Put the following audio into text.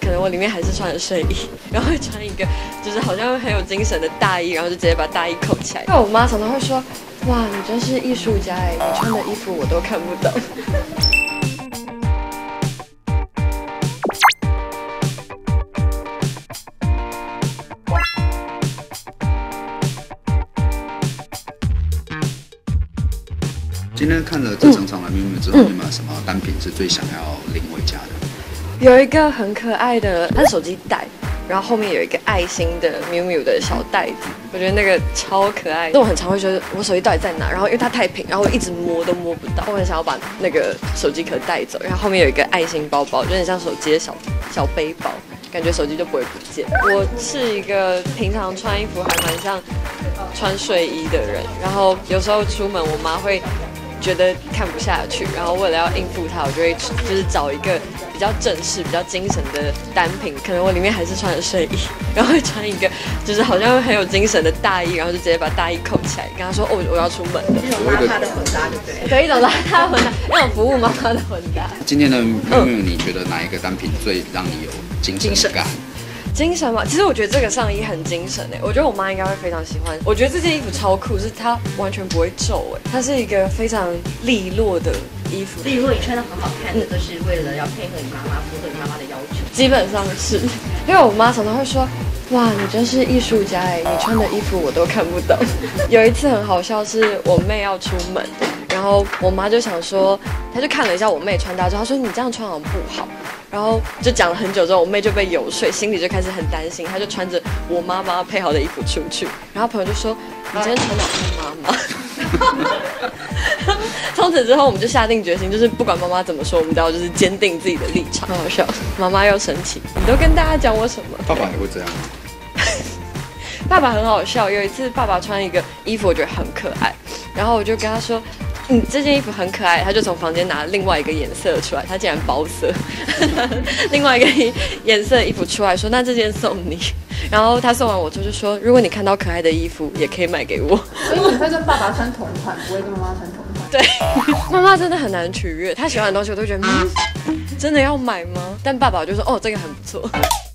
可能我里面还是穿着睡衣，然后会穿一个就是好像很有精神的大衣，然后就直接把大衣扣起来。因为我妈常常会说，哇，你真是艺术家哎，你穿的衣服我都看不懂。 今天看了这整场的 miumiu 之后，你有没有什么单品是最想要领回家的？ 有一个很可爱的，它是手机袋，然后后面有一个爱心的 miumiu 的小袋子，我觉得那个超可爱。但我很常会觉得我手机到底在哪，然后因为它太平，然后我一直摸都摸不到。我很想要把那个手机壳带走，然后后面有一个爱心包包，就很像手机的小背包，感觉手机就不会不见。我是一个平常穿衣服还蛮像穿睡衣的人，然后有时候出门我妈会觉得看不下去，然后为了要应付他，我就会就是找一个比较正式、比较精神的单品，可能我里面还是穿着睡衣，然后会穿一个就是好像很有精神的大衣，然后就直接把大衣扣起来，跟他说哦我要出门了。 一种邋遢的混搭，对不对？ 对，一种邋遢混搭，那种服务妈妈的混搭。 今天的 miumiu 你觉得哪一个单品最让你有精神感？ 精神嘛，其实我觉得这个上衣很精神诶，我觉得我妈应该会非常喜欢。我觉得这件衣服超酷，是它完全不会皱诶，它是一个非常利落的衣服。 所以如果你穿得很好看的，都是为了要配合你妈妈，符合你妈妈的要求。 基本上是，因为我妈常常会说，哇，你真是艺术家哎，你穿的衣服我都看不懂。有一次很好笑，是我妹要出门，然后我妈就想说，她就看了一下我妹穿搭之后，她说你这样穿好像不好。然后就讲了很久之后，我妹就被游说，心里就开始很担心，她就穿着我妈帮她配好的衣服出去，然后朋友就说：“你今天穿得像妈妈。”从此之后，我们就下定决心，就是不管妈妈怎么说，我们都要就是坚定自己的立场。很好笑，妈妈又生气，你都跟大家讲我什么？ 爸爸也会这样吗？ 爸爸很好笑，有一次爸爸穿一个衣服，我觉得很可爱，然后我就跟他说。这件衣服很可爱，他就从房间拿了另外一个颜色出来，他竟然包色，另外一个颜色的衣服出来说：“那这件送你。”然后他送完我之后就说：“如果你看到可爱的衣服，也可以买给我。” 所以你会跟爸爸穿同款，不会跟妈妈穿同款。 对，妈妈真的很难取悦，她喜欢的东西我都觉得，真的要买吗？但爸爸就说：“哦，这个很不错。”